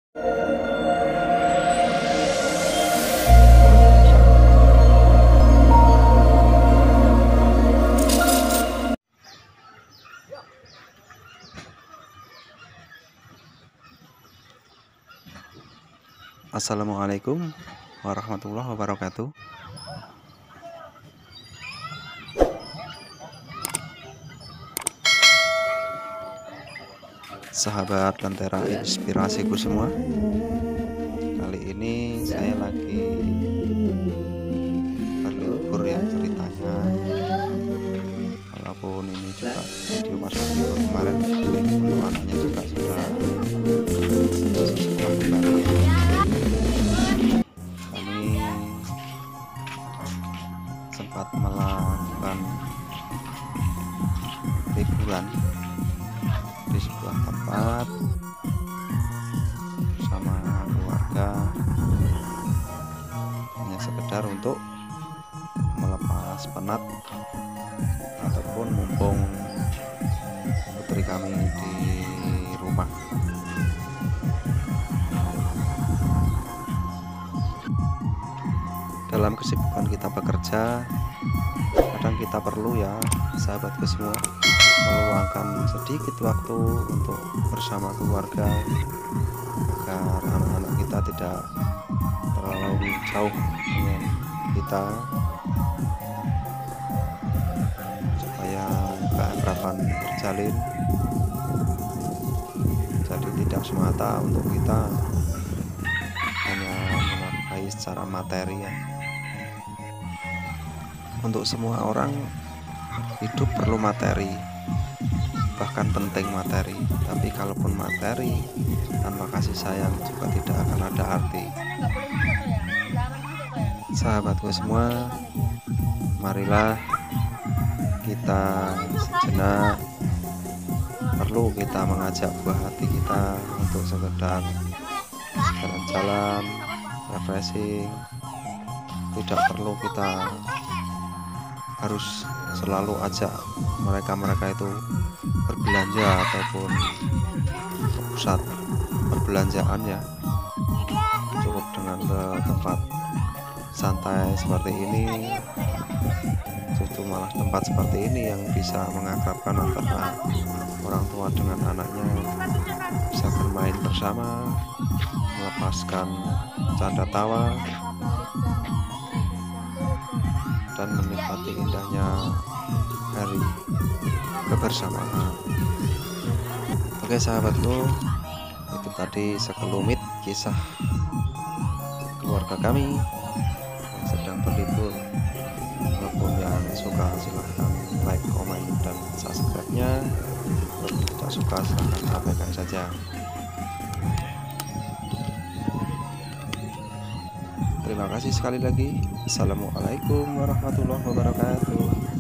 Assalamualaikum warahmatullahi wabarakatuh. Sahabat Lentera inspirasiku semua, kali ini saya lagi berlibur ya ceritanya. Walaupun ini juga video pas libur kemarin, untuk anaknya juga sudah sekolah kembali ya. Kami sempat melakukan liburan di sebuah tempat bersama keluarga, hanya sekedar untuk melepas penat ataupun mumpung putri kami di rumah. Dalam kesibukan kita bekerja, kadang kita perlu ya sahabatku semua meluangkan sedikit waktu untuk bersama keluarga, agar anak-anak kita tidak terlalu jauh dengan kita, supaya keakraban terjalin. Jadi tidak semata untuk kita hanya menafkahi secara materi ya. Untuk semua orang, hidup perlu materi, bahkan penting materi. Tapi kalaupun materi tanpa kasih sayang juga tidak akan ada arti. Sahabatku semua, marilah kita sejenak perlu kita mengajak buah hati kita untuk sekedar jalan-jalan, refreshing. Tidak perlu kita harus selalu ajak mereka itu berbelanja ataupun ke pusat perbelanjaan ya. Cukup dengan ke tempat santai seperti ini, justru malah tempat seperti ini yang bisa mengakrabkan antara orang tua dengan anaknya, bisa bermain bersama, melepaskan canda tawa, dan menikmati indahnya hari kebersamaan. Oke sahabatku, itu tadi sekelumit kisah keluarga kami yang sedang berlibur. Walaupun yang suka silahkan like, komen, dan subscribe-nya. Kalau tidak suka silahkan abaikan saja. Terima kasih sekali lagi. Assalamualaikum warahmatullahi wabarakatuh.